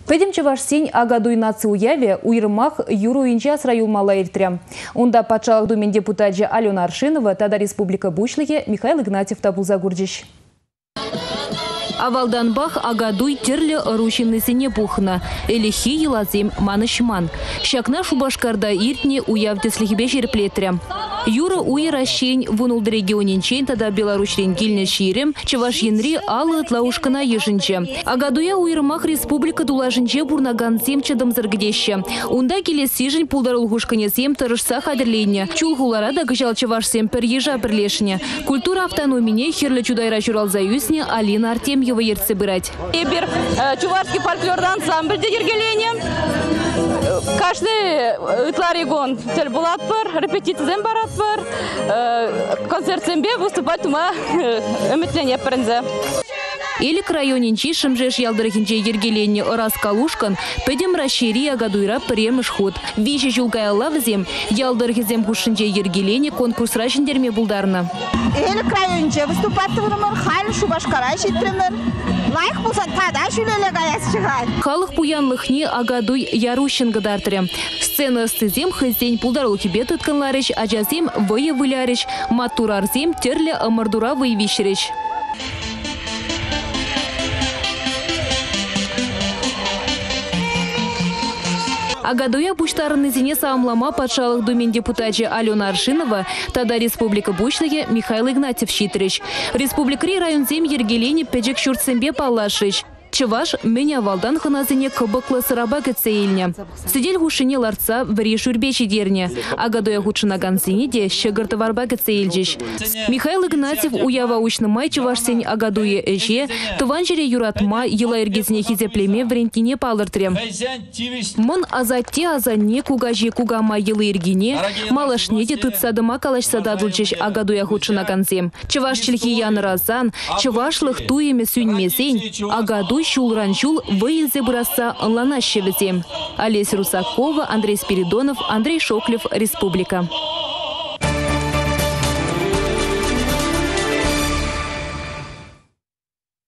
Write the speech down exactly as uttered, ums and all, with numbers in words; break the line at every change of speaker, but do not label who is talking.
Педем чавашсень агадуй наци уяве уйрмах юру инча сраюлмала эльтря. Унда патшалық думен депутатжа Алена Аршинова, тада республика бушлыге Михаил Игнатьев табулза гурдиш.
Авалданбах агадуй терлі рушинны сене пухна. Элихи елазем манышман. Шакна шубашкарда иртне уявдеслихбе жерплетря. Юра уйра щень вунулд регионинчен тада Беларусь гильне ширем, чаваш янри алы тлаушкана ешинче. Агадуя уйрмах республика дулажинче бурнаган сем чадам заргдеще. Унда келесижин пулдарулгушкане сем тарышса хадерленне. Чулгулара да гжал чаваш сем пер ежа перлешне. Культура автономине херле чудайра чуралзаюсне Алина Артемьева ерце бырать.
Эбер чувашский фольклорный ансамбль дегергеление. Каждый тларигон тель булат пар, репетициям барат пар, концертсембе выступать ума эмитление парензе.
Или к районинчи шимжеш ялдырхинче ергеленне раз калушкан, педем расшири агадуйра премеш ход. Вещи жулгая лавзем, ялдырхизем гушинче ергеленне конкурс рашиндерме булдарна.
Или к районинче выступать вырмар, хайл шубашкара шитремер. Лайк булса тада шулеле гаяс чыгай.
Халық пуянлыхне агадуй ярущин гадартырем. Сцена стызем хызень пулдарул тебе тытканларыш, ажазем вые вылярыш, матурарзем терле амардура выявищерыш. Агадуя буштарны зене саамлама патшалық думен депутатжи Алена Аршинова, тада республика бушлыге Михаил Игнатьев щитрыш. Республикари районзем ергелени педжек шуртсембе палашыш. Чаваш меня валдан ханазыне кыбыклы сыраба кетсейлне. Сидель гушине ларца ври шурбечи дерне. Агадуя гучынаган синеде щегырты варба кетсейлжиш. Михаил Игнатьев уява учны май чавашсень агадуе эже, тыванжере юратма ела эргезне хизеплеме врентине палыртрем. Мон азатте азанне кугажи кугама елы эргине, малашнеде тытсадыма калашса дадылчиш агадуя гучынаган зем. Чаваш чилхи яны разан, чавашлых туеме сюньмезень, агадуй шулранчул выезде браса лана щевезем. Олеся Русакова, Андрей Спиридонов, Андрей Шоклев, Республика.